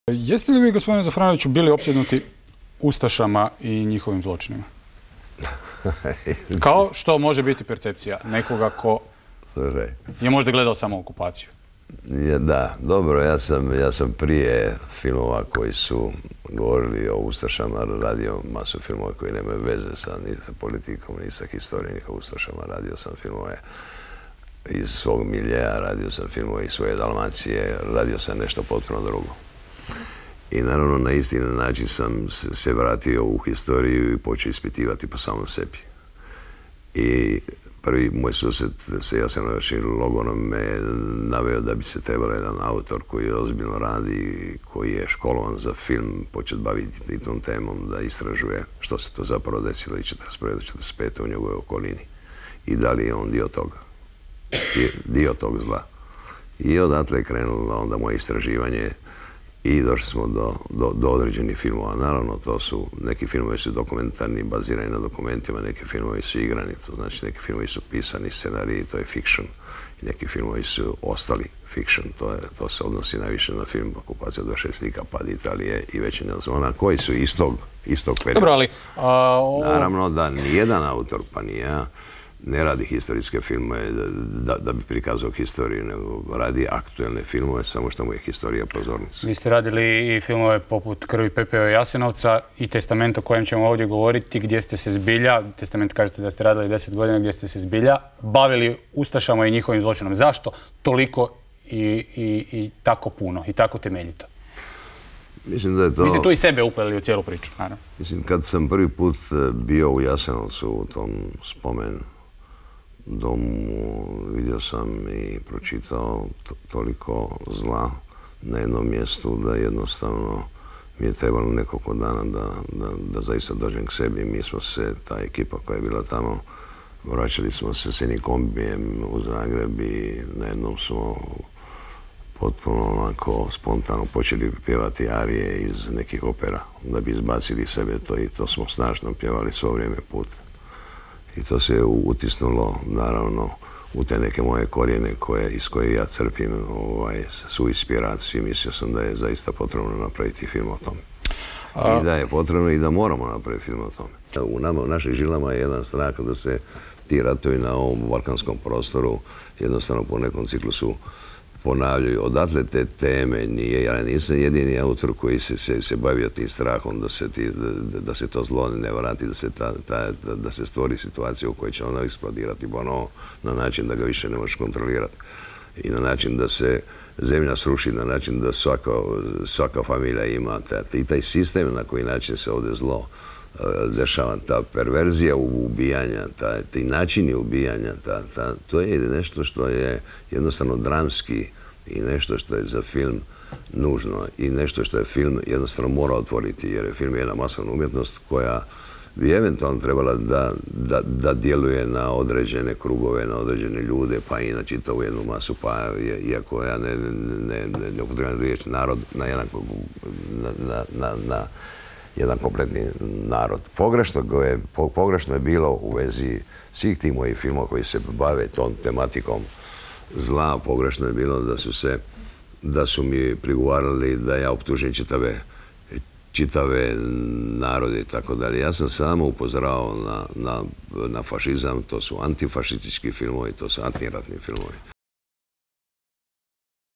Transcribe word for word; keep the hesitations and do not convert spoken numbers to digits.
Jeste li vi, gospodine Zafranoviću, bili opsjednuti ustašama i njihovim zločinima? Kao što može biti percepcija nekoga ko je možda gledao samo okupaciju. Da, dobro, ja sam, ja sam prije filmova koji su govorili o ustašama radio masu filmova koji nemaju veze sa, ni sa politikom, ni sa historijom, ni sa ustašama. Radio sam filmove iz svog miljeja, radio sam filmove iz svoje Dalmacije, radio sam nešto potpuno drugo. I naravno na isti način sam se vratio u historiju i počeo ispitivati po samom sebi. I prvi moj susret sa Jasenovačkim logorom me naveo da bi se trebalo jedan autor koji ozbiljno radi, koji je školovan za film, početi baviti tom temom, da istražuje što se to zapravo desilo i četrdeset prve do četrdeset pete u njegovoj okolini. I da li je on dio toga, dio tog zla. I odatle je krenulo onda moje istraživanje i došli smo do, do, do određenih filmova. Naravno, to su, neki filmovi su dokumentarni, bazirani na dokumentima, neki filmovi su igrani, to znači neki filmovi su pisani, scenariji, to je fiction. I neki filmovi su ostali fiction, to, je, to se odnosi najviše na film Okupacija dvadeset šest slika, Pad Italije i Većanja zvona, koji su istog, istog perioda. Dobro, ali... A, o... Naravno da nijedan autor, pa ni ja, ne radi historijske filmove da, da bi prikazao historiju, nego radi aktuelne filmove, samo što mu je historija pozornica. Vi ste radili i filmove poput Krvi, pepeo i Jasenovca i Testament o kojem ćemo ovdje govoriti, gdje ste se zbilja, Testament kažete da ste radili deset godina, gdje ste se zbilja bavili ustašama i njihovim zločinom. Zašto toliko i, i, i tako puno i tako temeljito? Mislim da je to... Vi ste tu i sebe upleli u cijelu priču, naravno. Mislim, kad sam prvi put bio u Jasenovcu, u tom spomen domu, vidio sam i pročitao toliko zla na jednom mjestu da jednostavno mi je trebalo nekoliko dana da, da, da zaista dođem k sebi. Mi smo se, ta ekipa koja je bila tamo, vraćali smo se s jednim kombijem u Zagreb i na jednom smo potpuno onako spontano počeli pjevati arije iz nekih opera da bi izbacili sebe to i to smo snažno pjevali svo vrijeme puta. I to se je utisnulo, naravno, u te neke moje korijene koje, iz koje ja crpim ovaj, su inspiraciju. Mislio sam da je zaista potrebno napraviti film o tome. A... I da je potrebno i da moramo napraviti film o tome. U, nama, u naših žilama je jedan strah da se ti ratovi na ovom balkanskom prostoru jednostavno po nekom ciklusu ponavljaju. Odatle te teme nije, ja nisam jedini autor koji se, se, se bavio tim strahom da se, ti, da, da se to zlo ne vrati, da se, ta, ta, da se stvori situacija u kojoj će ono eksplodirati ponovo na način da ga više ne možeš kontrolirati. I na način da se zemlja sruši, na način da svaka, svaka familija ima ta, i taj sistem na koji način se ovdje zlo dešava, ta perverzija ubijanja, ta, ti načini ubijanja, ta, ta, to je nešto što je jednostavno dramski i nešto što je za film nužno i nešto što je film jednostavno mora otvoriti, jer je film jedna masovna umjetnost koja bi eventualno trebala da, da, da djeluje na određene krugove, na određene ljude, pa i na čitavu jednu masu, pa iako ja ne, ne, ne, ne upotrebam riječ narod, na jedan, na, na, na, na jedan kompletni narod. Pogrešno je, pogrešno je bilo u vezi svih tih mojih filmova koji se bave tom tematikom zla. Pogrešno je bilo da su se, da su mi prigovarali da ja optužim čitave, čitave narode i tako dalje. Ja sam samo upozoravao na, na, na fašizam, to su antifašistički filmovi, to su antiratni filmovi.